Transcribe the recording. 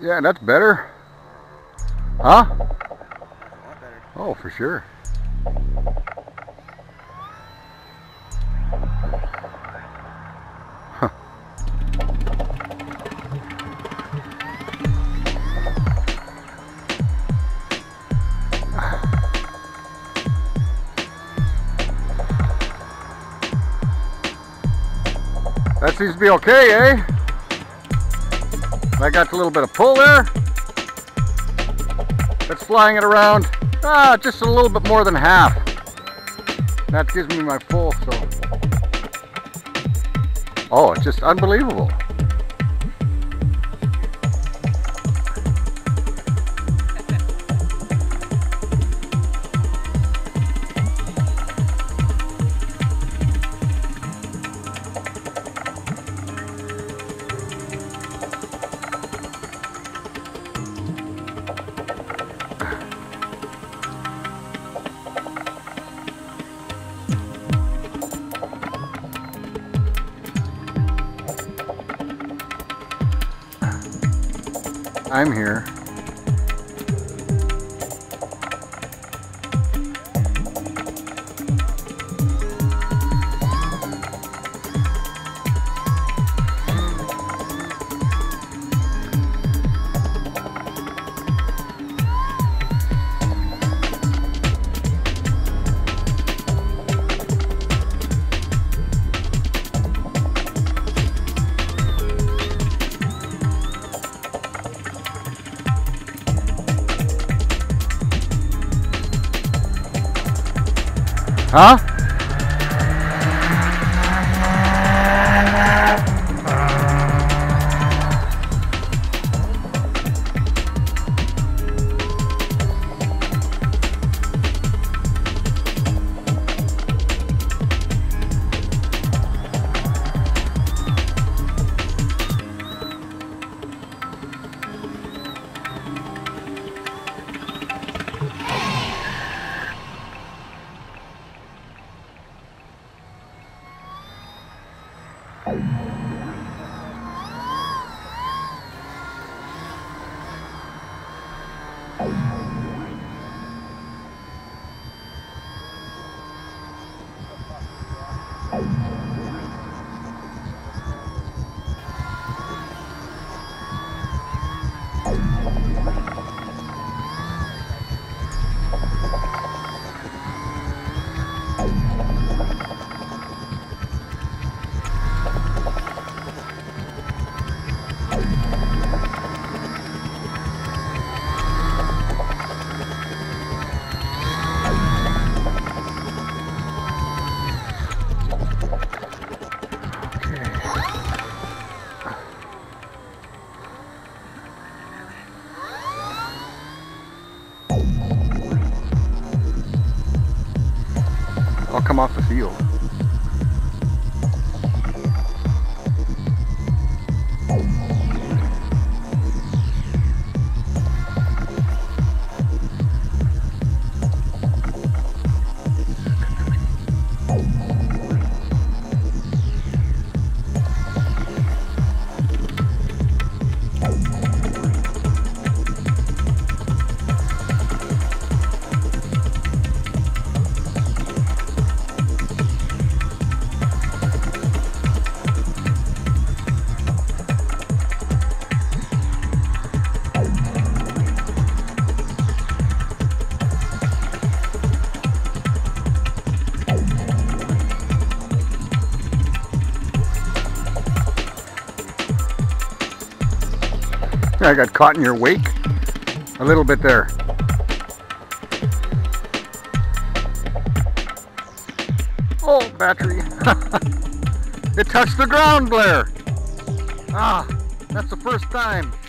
Yeah, that's better. Huh? A lot better. Oh, for sure. Huh. That seems to be okay, eh? I got a little bit of pull there. That's flying it around just a little bit more than half. That gives me my full, so. Oh, it's just unbelievable. I'm here. Huh? I'll come off the field. I got caught in your wake a little bit there. Oh, battery. It touched the ground, Blair. Ah, that's the first time.